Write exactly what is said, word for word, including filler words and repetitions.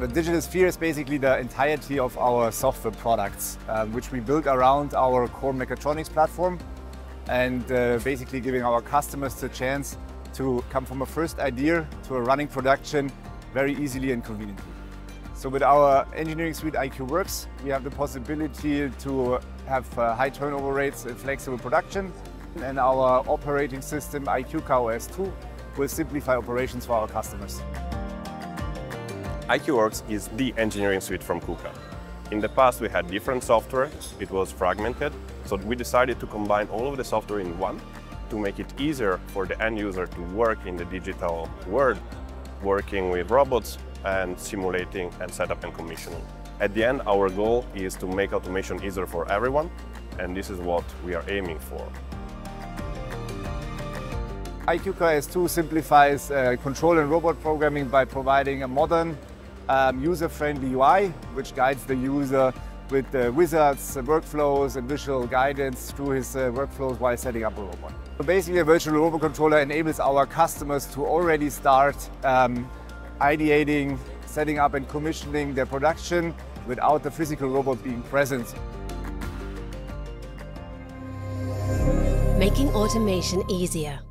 the digital sphere is basically the entirety of our software products, um, which we build around our core mechatronics platform, and uh, basically giving our customers the chance to come from a first idea to a running production very easily and conveniently. So with our engineering suite iiQWorks, we have the possibility to have uh, high turnover rates and flexible production, and our operating system iiQKA O S two will simplify operations for our customers. iiQWorks is the engineering suite from KUKA. In the past we had different software, it was fragmented, so we decided to combine all of the software in one to make it easier for the end user to work in the digital world, working with robots and simulating and setup and commissioning. At the end, our goal is to make automation easier for everyone, and this is what we are aiming for. iiQKA O S two simplifies uh, control and robot programming by providing a modern, um, user-friendly U I, which guides the user with uh, wizards, uh, workflows and visual guidance through his uh, workflows while setting up a robot. So basically, a virtual robot controller enables our customers to already start um, ideating, setting up and commissioning their production without the physical robot being present. Making automation easier.